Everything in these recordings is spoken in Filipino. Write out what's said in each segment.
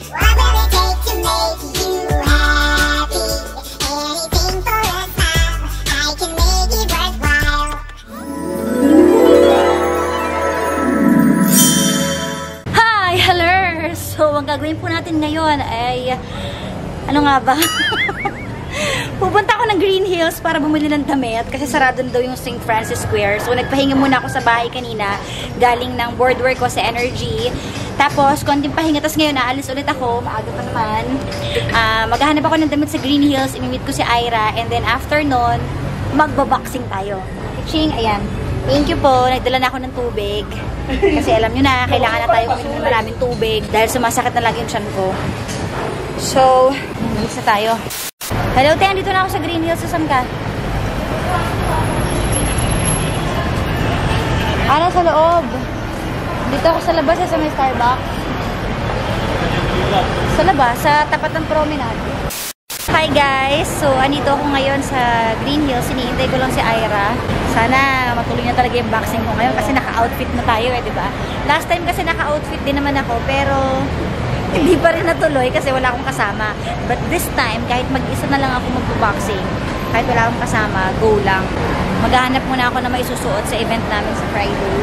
What will it take to make you happy? Anything for a smile, I can make it worthwhile. Hi! Hello! So, ang gagawin po natin ngayon ay... Ano nga ba? Pupunta ako ng Green Hills para bumili ng damit kasi sarado na daw yung St. Francis Square. So, nagpahinga muna ako sa bahay kanina galing ng board work ko sa Energy. Tapos, konting pahinga. Tapos ngayon, naalis ulit ako. Maaga pa naman. Maghahanap ako ng damit sa Green Hills. Imimit ko si Ira. And then, after nun, magbaboxing tayo. Ching, ayan. Thank you po. Nagdala na ako ng tubig. Kasi alam nyo na, kailangan na tayo kuminom ng maraming tubig dahil sumasakit na lagi yung tiyan ko. So, malis na tayo. Hello, te. Andito na ako sa Green Hills. Saan ka? Sa loob. Dito ako sa labas sa may Starbucks. Sa labas, sa tapat ng promenade. Hi guys! So, andito ako ngayon sa Green Hills. Hinihintay ko lang si Ira. Sana matuloy na talaga yung boxing ko ngayon kasi naka-outfit na tayo diba? Last time kasi naka-outfit din naman ako pero hindi pa rin natuloy kasi wala akong kasama. But this time, kahit mag-isa na lang ako magbo-boxing, kahit wala akong kasama, go lang. Maghahanap muna ako na maisusuot sa event namin sa Friday.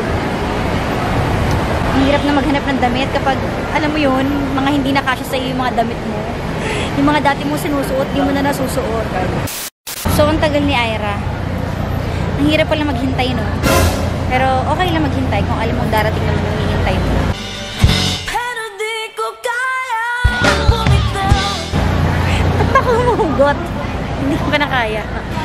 Ang hirap na maghanap ng damit kapag, alam mo yun, mga hindi nakasya sa iyo yung mga damit mo. Yung mga dati mo sinusuot, di mo na nasusuot. So, ang tagal ni Ira. Ang hirap pala maghintay, no? Pero okay lang maghintay kung alam mong darating naman yung hihintay mo. Pero di ko kaya bumitaw. Ba't ako humuhugot? Hindi ko na kaya.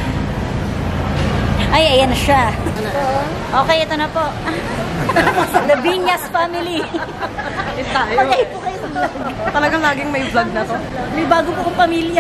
Ay, ayan na siya. Okay, ito na po. The Viñas family. Patay po kayo sa vlog. Talagang laging may vlog na to. May bago po kong pamilya.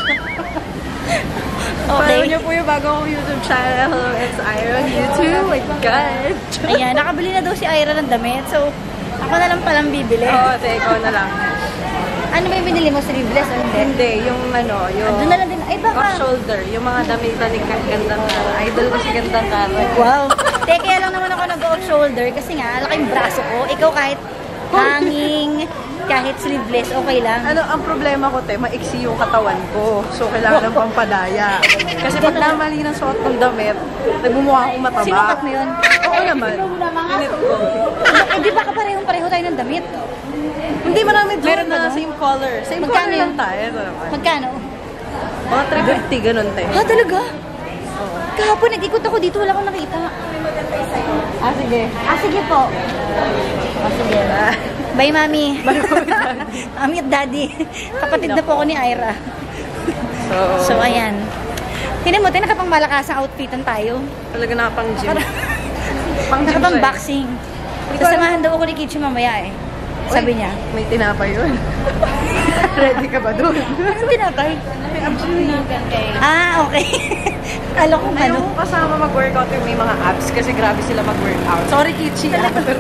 Okay. Follow niyo po yung bago kong YouTube channel. It's Ira on YouTube. Oh my God. Ayan, nakabili na daw si Ira ng damit. So, ako na lang palang bibili. Oo, ikaw na lang. Ano ba yung binili mo? Sleeveless o hindi? Hindi, yung ano, yung... Doon na lang din. Ay, baka. Off-shoulder. Yung mga damit ni gandang idol ko si gandang karat. Wow. Kaya lang naman ako nag-off-shoulder kasi nga, laking braso ko. Ikaw kahit hanging, kahit sleeveless, okay lang. Ano, ang problema ko, maiksi yung katawan ko. So, kailangan ng pampadaya. Kasi pag namali ng suot ng damit, nagbumuha akong mataba. Sinukat mo yun? Oo naman. Pinit ko. Di ba pareho tayo ng damit? Hindi marami doon. Meron na same color. Same Magkano color yun? lang tayo. Magkano? Mga 350, ganun tayo. Ha, talaga? Kahapon, nag-ikot ako dito, wala akong nakita. Sige. Sige po. Sige. Bye, Mami. Bye, Mami at Daddy. Kapatid na po ako ni Ira. So, ayan. Tingnan mo, nakapang malakasang outfitan tayo. Talaga nakapang gym. Nakapang boxing. Sasamahan daw ako ni Kichi mamaya Sabi niya. May tinapay yun. Ready ka ba doon? Anong tinapay? Okay. Alam ko Ayaw ko kasama mag-workout yung may mga abs kasi grabe sila mag-workout. Sorry, Kichi.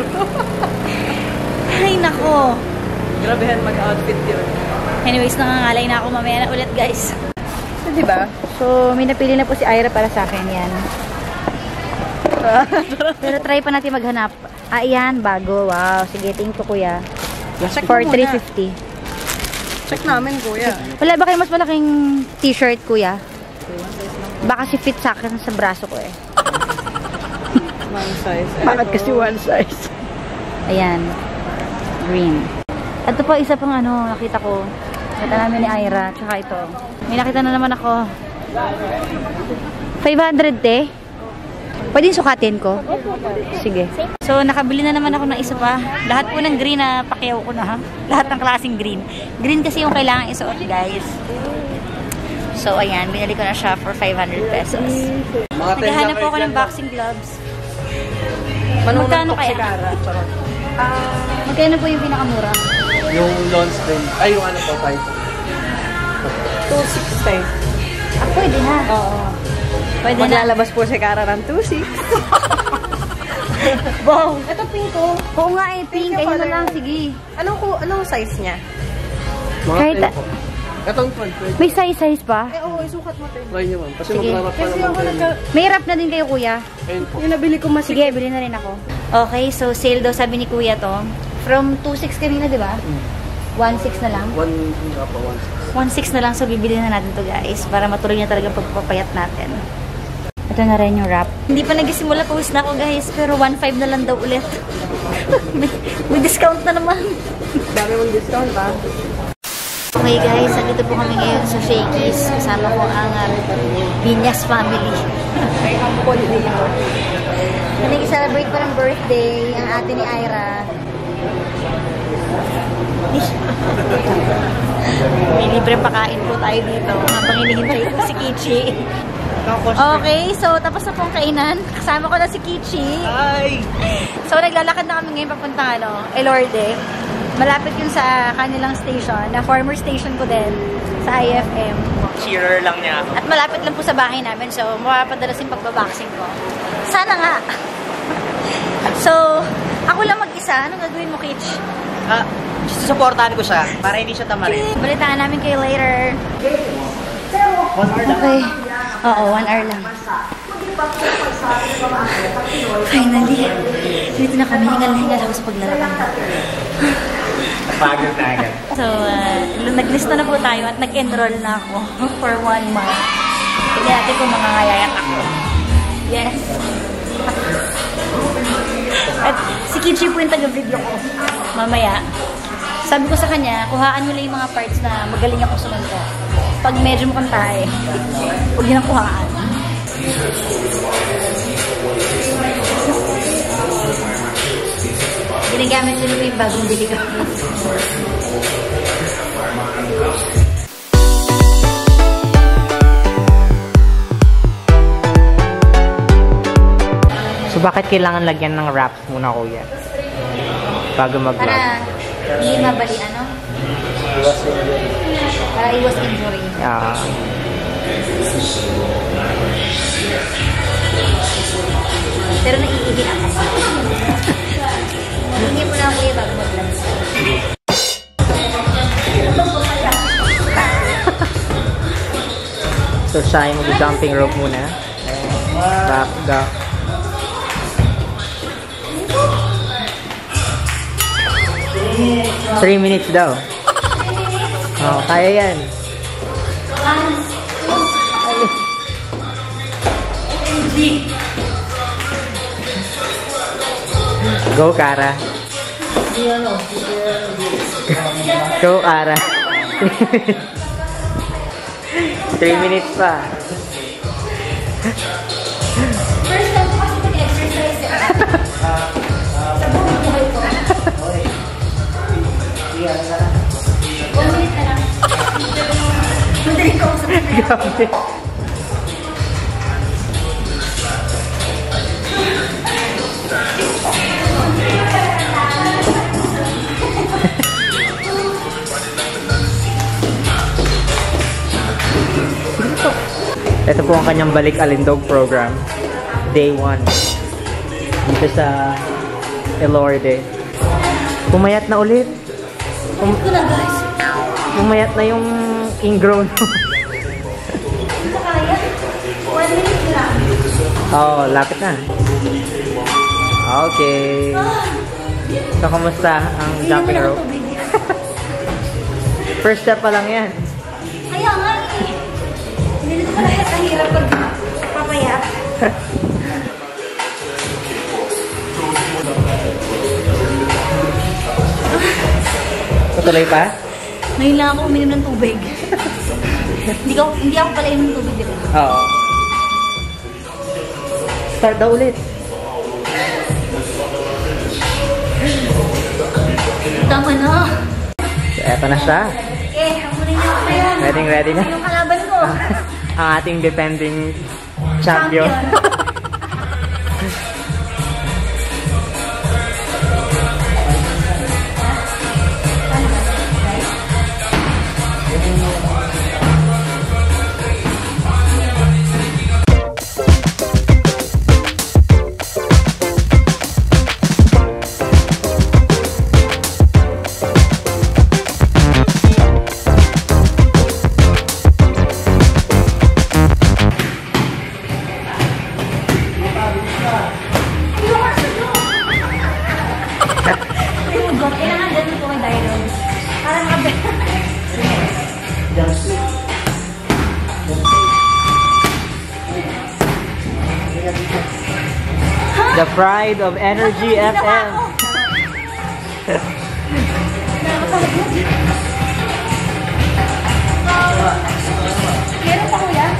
Ay, nako. Grabehan mag-outfit yun. Anyways, nangangalay na ako mamaya na ulit, guys. So, diba? So, may napili na po si Ira para sa akin. Yan. Pero try pa natin maghanap. Ayan, bago. Wow. Sige, thank you, kuya. For 350. Check namin, kuya. Wala ba kayo mas malaking t-shirt, kuya? Baka si fit sa akin sa braso ko One size. Bakit kasi one size? Ayan. Green. Ito po, isa pang nakita ko. Nakita namin ni Ira. Tsaka ito. May nakita na naman ako. 500, te? Pwede sukatin ko? Sige. So, nakabili na naman ako ng isa pa. Lahat po ng green na pakiyaw ko na, ha? Lahat ng klaseng green. Green kasi yung kailangan isuot, guys. So, ayan. Binili ko na siya for 500 pesos. Naghahanap po ako ng boxing gloves. Magkano kaya? Magkano po yung pinakamura? Yung lawn spring. Ay, yung ano po, tayo. 260. Pwede na. Oo. Pwede Maglalabas po si Kara ng 2.6. Wow! Ito pink ko. Oo nga pink. Ayun na lang. Sige. Anong size niya? Kahit Itong 12. may size pa? Oo, isukat mo tayo. Try nyo man. Kasi Sige. maglalap pa naman. May wrap na din kayo, kuya. Ayun po. Yung nabili ko Sige, bili na rin ako. Okay, so sale daw sabi ni kuya to. From 2.6 kanina, di ba? 1.6 na lang? 1.6 na lang, so bibili na natin to guys para matuloy na talaga pagpapayat natin. Ito na rin yung wrap. Hindi pa nagsimula, pawis na ako guys, pero 1.5 na lang daw ulit. may discount na naman. Dami mong discount ba? Okay guys, nandito po kami ngayon sa Shakey's. Kasama ko ang Binyas family. Nag-celebrate pa ng birthday ang ate ni Ira. May libreng pakain po tayo dito habang hinihintay ko si Kichi. Okay, so tapos na pong kainan. Kasama ko na si Kichi. Hi! So naglalakad na kami ngayon papunta Elorde. Malapit yun sa kanilang station, na former station ko din, sa IFM. Cheerer lang niya. At malapit lang po sa bahay namin, so mapapadalas yung pagbaboxing ko. Sana nga! So, ako lang mag-isa. Anong gagawin mo, Kitch? Susuportahan ko siya para hindi siya tamarin. Balitaan namin kayo later. 1 hour lang. Okay. Oo, 1 hour lang. Finally, dito na kami. Hingal-hingal ako sa paglalakad. Pagod na agad. So, naglista na po tayo at nag-enroll na ako for 1 month. Tignan natin kung mangangayayat ako. Yes. At si Kichi po yung taga-video ko. Mamaya. Sabi ko sa kanya, kuhaan nyo lang yung mga parts na magaling ako sumunta. Pag medyo mukhang tayo, huwag nyo nang kuhaan. Ginagamit nyo naman yung bagong bili ko. So bakit kailangan lagyan ng wraps muna, kuya? Bago mag-vlog. Para hindi mabali, ano? Para iwas injury. Pero naiihi ako. Hindi mo na ako yung bago mag-vlog. So siya yung mag-jumping rope muna. Back, go. Three minutes daw. Oh, kaya yan. Go, Kara. Go, Kara. 3 minutes pa. First time ko kasi mag-exercise. Sa buong buhay ko. 1 minute na lang. Madali ko sa Grabe. Ito po ang kanyang balik alindog program. Day 1. Dito sa Elorde. Pumayat na ulit. Ito na guys. Pumayat na yung ingrown. Hindi ko kaya. 1 minute lang. Oh, lapit na. Okay. So, kamusta ang jumping rope? First step pa lang yan. Kaya nga eh. Hindi na pala kahirap pag papayat. Tutuloy pa? Ngayon lang ako uminom ng tubig. hindi ako pala inom ng tubig dito. Oo. Start daw ulit. Tama na. So, eto na siya. Hamunin niyo ako ngayon. Ready na. Yung kalaban ko. Ang ating defending champion. The pride of Energy FM. Meron pa kuya?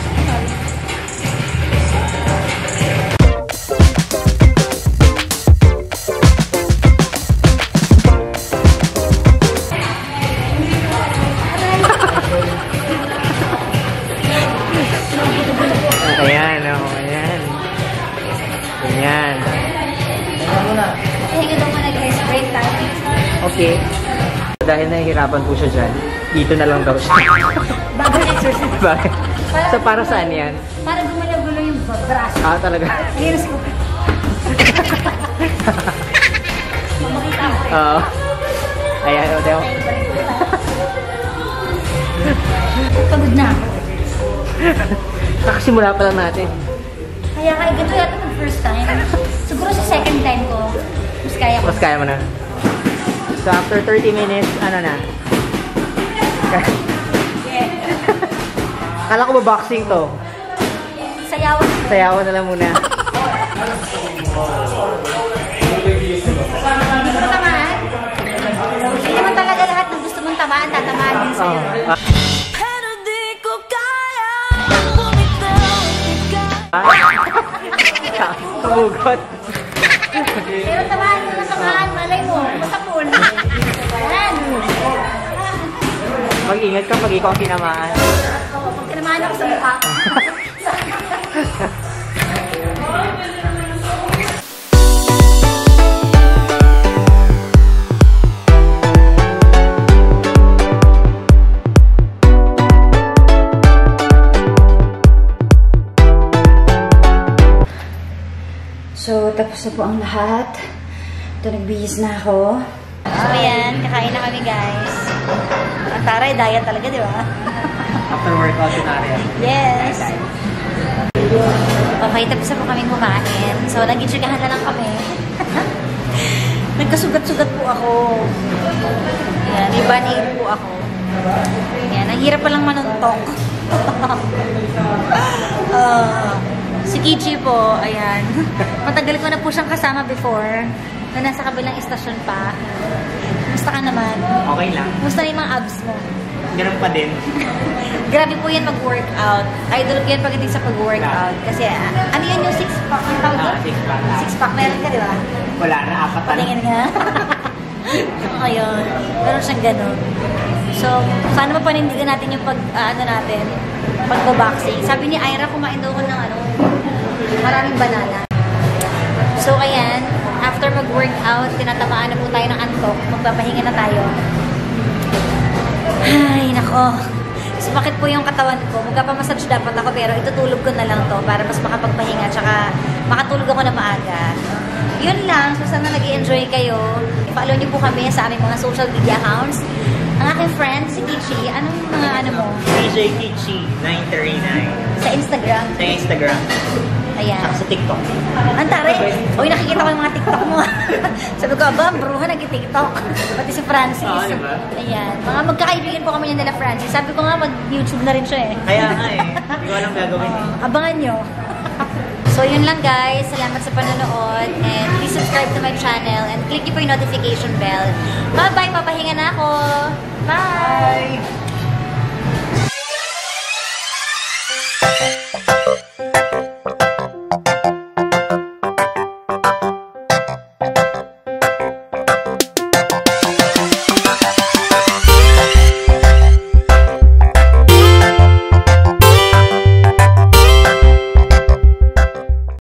Ayan, oh, ayan. Ayan. Hinga daw mo nag-ice break time. Okay. Dahil nahihirapan po siya dyan, dito na lang daw siya. Bagong exercise. Bakit? So, para saan yan? Para gumalaw-gulo yung braso. Ah, talaga? Here's ko. Mamakita ako. Oo. Ayan, o, Teo. Pagod na ako. Nakasimula pa lang natin. Kaya ito yata ng first time. Siguro sa second time ko, mas kaya ko. Mas kaya mo na. So, after 30 minutes, ano na? Kala ko ba boxing to? Sayawan. Sayawan na lang muna. Hindi ko tamaan. Hindi naman talaga lahat ng gusto mong tamaan, tatamaan din sa'yo. Pero di ko kaya bumitaw ka. Kamugot. Pero tamaan mo na tamaan, malay mo. Basta pool. Yan. Mag-ingat ka pag ikaw ang tinamaan. Pag tinamaan ako sa mukha. So, tapos na po ang lahat. Ito, nagbihis na ako. So, ayan. Kakain na kami, guys. Ang taray, diet talaga, di ba? After workout scenario. Yes. Okay, tapos na po kami kumain. So, nag-intrigahan na lang kami. Nagkasugat-sugat po ako. Ayan, may band-aid po ako. Ayan, ang hirap palang manuntok. Si Kichi po, ayan. Matagal ko na po siyang kasama before. Na nasa kabilang istasyon pa. Kumusta ka naman? Okay lang. Kumusta na yung mga abs mo? Ganun pa din. Grabe po yan mag-workout. Idol ko yan pagdating sa pag-workout. Kasi, ano yan yung six-pack? Yung tawag ko? Six-pack. Six-pack meron ka, di ba? Wala na, apat na. Patingin nga. Ayun. Meron siyang ganun. So, sana mapanindigan natin yung pag-boxing. Sabi ni Ira, kumain daw ko ng maraming banana. So, ayan. After mag-workout, tinatamaan na po tayo ng antok. Magpapahinga na tayo. Ay, nako. Sumakit po yung katawan ko. Magpapamassage dapat ako, pero itutulog ko na lang to para mas makapagpahinga. Tsaka makatulog ako na maaga. Yun lang. So, sana nag-i-enjoy kayo. Follow niyo po kami sa aming mga social media accounts. Ang aking friend, si Kichi. Anong mga mo? DJ Kichi 939. Sa Instagram. Sa Instagram. Ayan. Saka sa TikTok. Antare. Uy, nakikita ko yung mga TikTok mo. Sabi ko, aba, bruha, nag-TikTok. Pati si Francis. Oo, diba? Ayan. Mga magkakaibigan po kami yan nila Francis. Sabi ko nga, mag-YouTube na rin siya eh. Kaya nga eh. Hindi ko alam gagawin eh. Abangan nyo. So, yun lang guys. Salamat sa panonood. And please subscribe to my channel. And click nyo po yung notification bell. Bye-bye. Papahinga na ako. Bye!